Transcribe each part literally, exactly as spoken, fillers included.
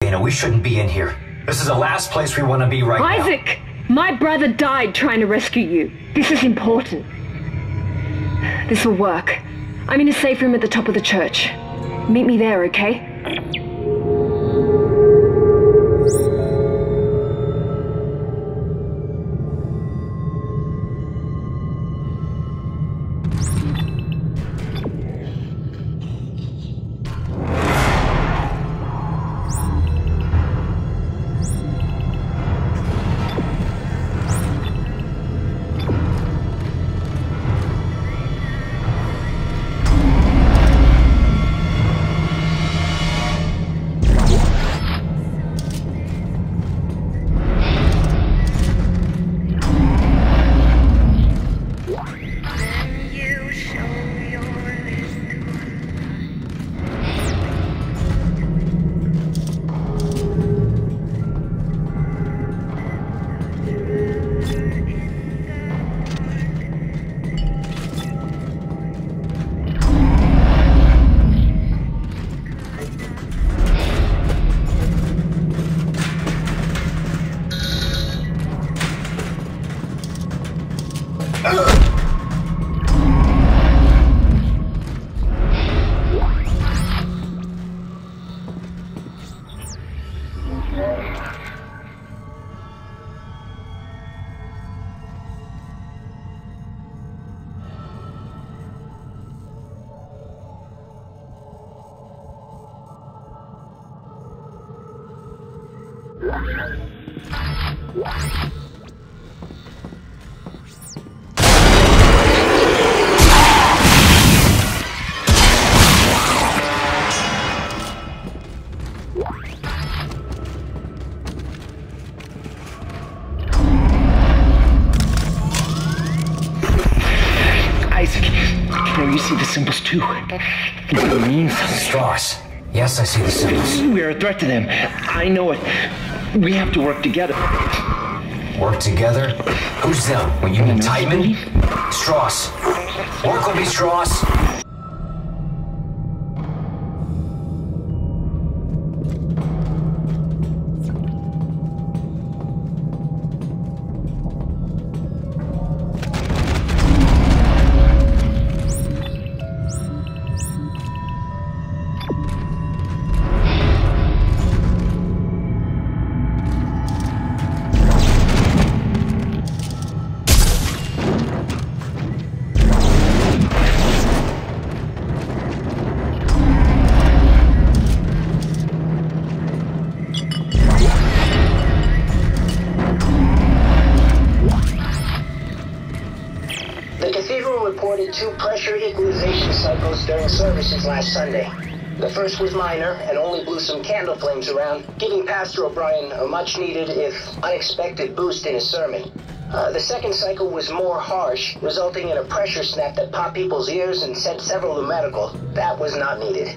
Elena, we shouldn't be in here. This is the last place we want to be right now. Isaac! My brother died trying to rescue you. This is important. This will work. I'm in a safe room at the top of the church. Meet me there, okay? Symbols too. It means Stross. Yes, I see the symbols. We are a threat to them. I know it. We have to work together. Work together? Who's them? What, you mean Tideman? Stross. Work with me, Stross. Two pressure equalization cycles during services last Sunday. The first was minor and only blew some candle flames around, giving Pastor O'Brien a much-needed, if unexpected, boost in his sermon. Uh, the second cycle was more harsh, resulting in a pressure snap that popped people's ears and sent several to medical. That was not needed.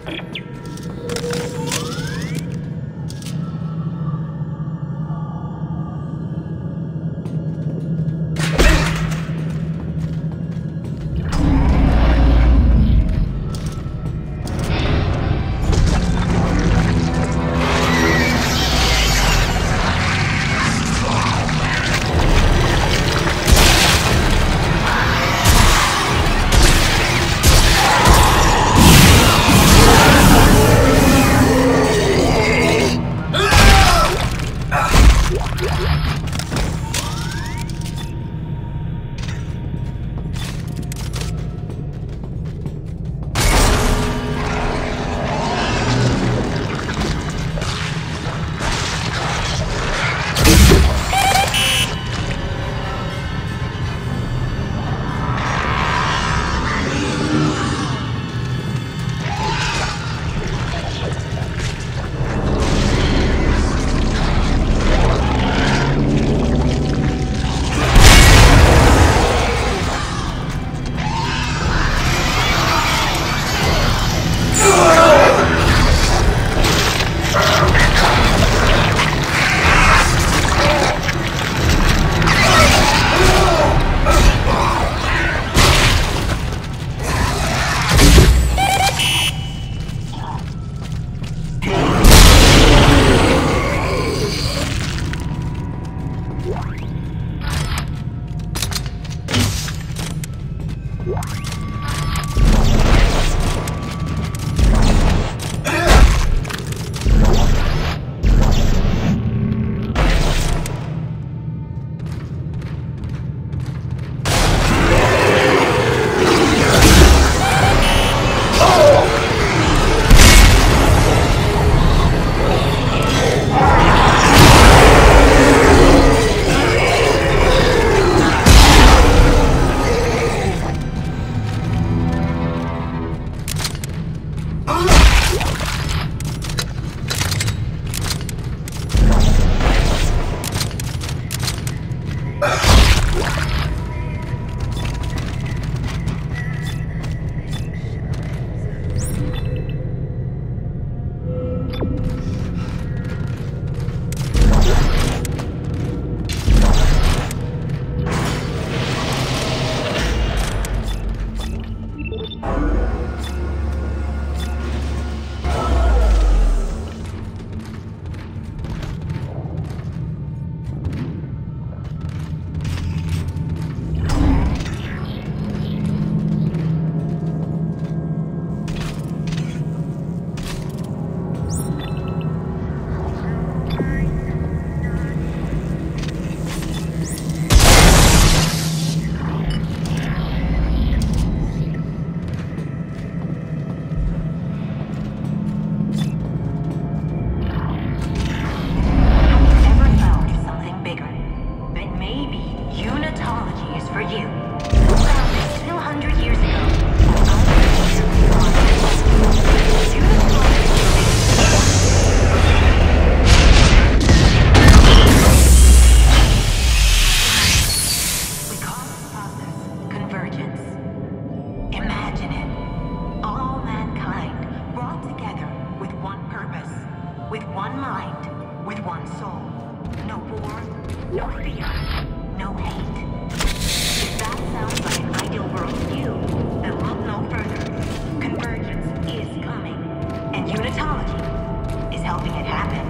with one mind, with one soul. No war, no fear, no hate. If that sounds like an ideal world to you, then look no further. Convergence is coming, and unitology is helping it happen.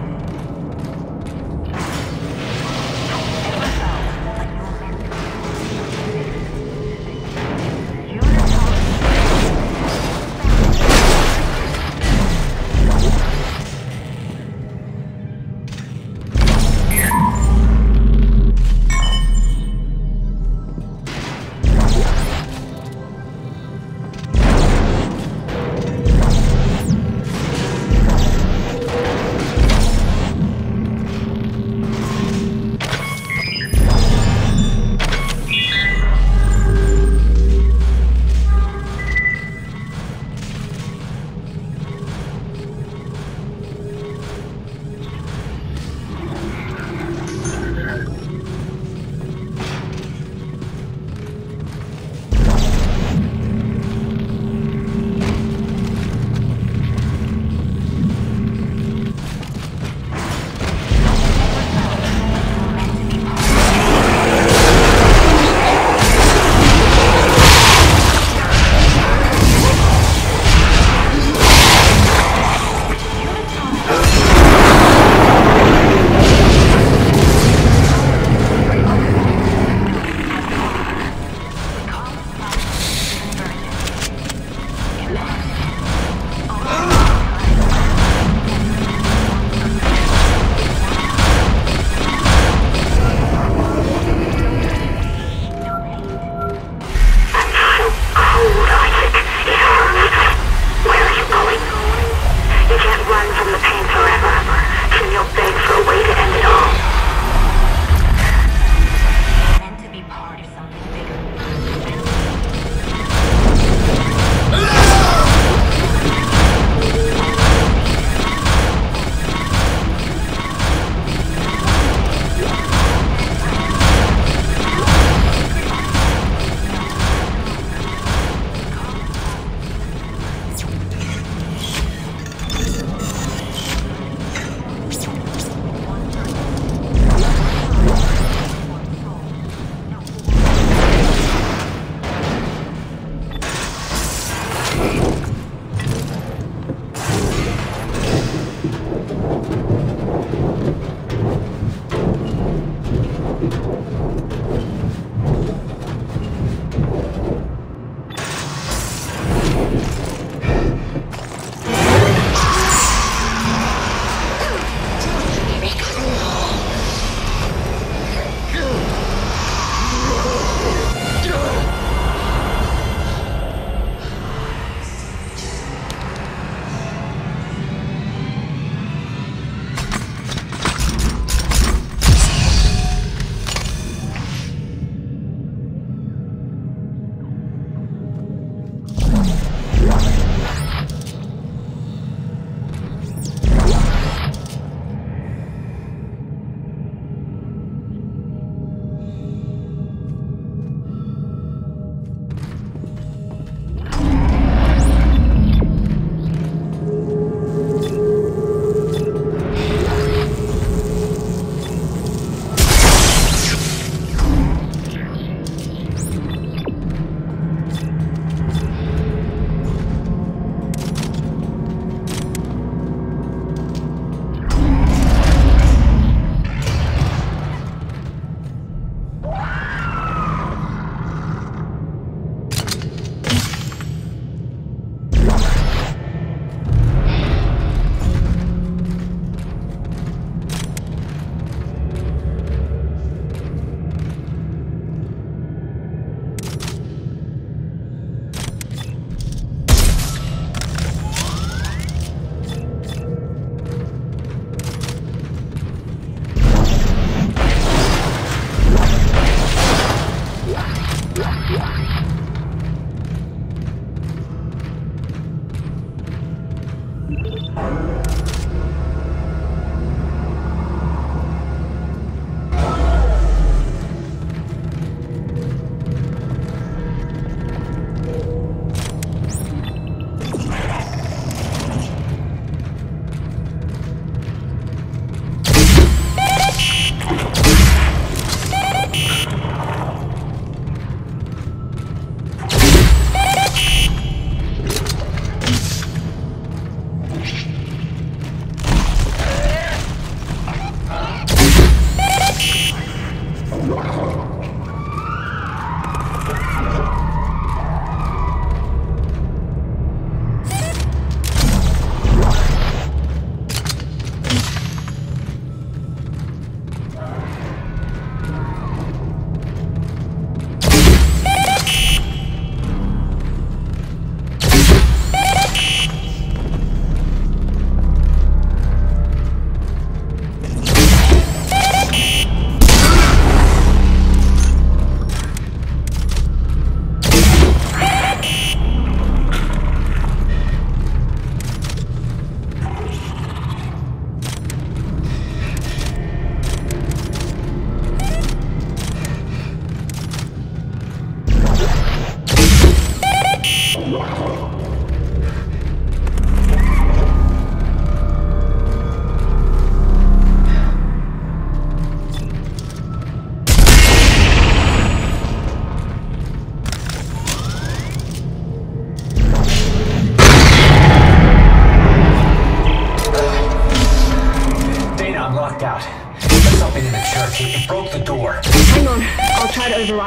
Ever felt like you're meant to be? Unitology.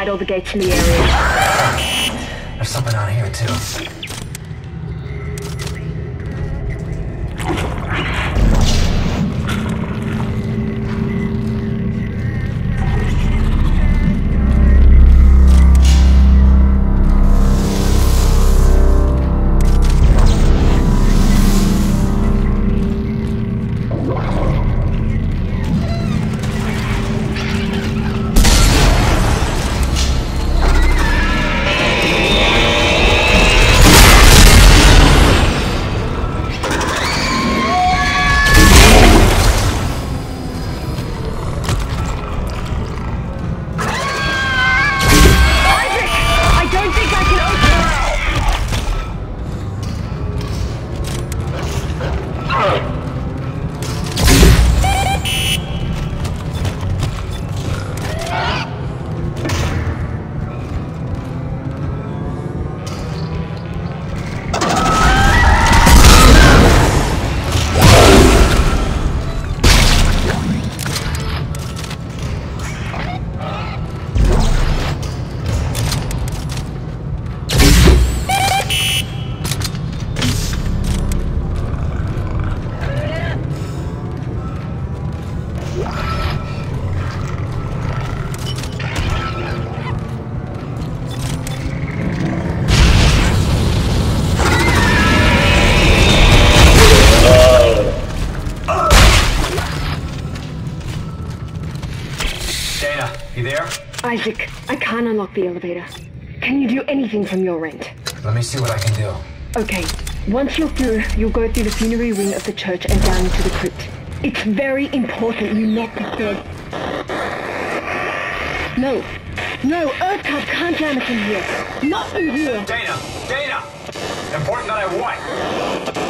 barricade all the gates in the area. There's something out here, too. Isaac, I can't unlock the elevator. Can you do anything from your end? Let me see what I can do. Okay. Once you're through, you'll go through the funerary wing of the church and down into the crypt. It's very important you not disturb... No. No, Earthcub can't jam us in here. Not in here. Dana! Dana! Important that I what?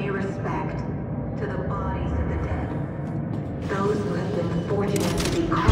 Those who have been fortunate to be called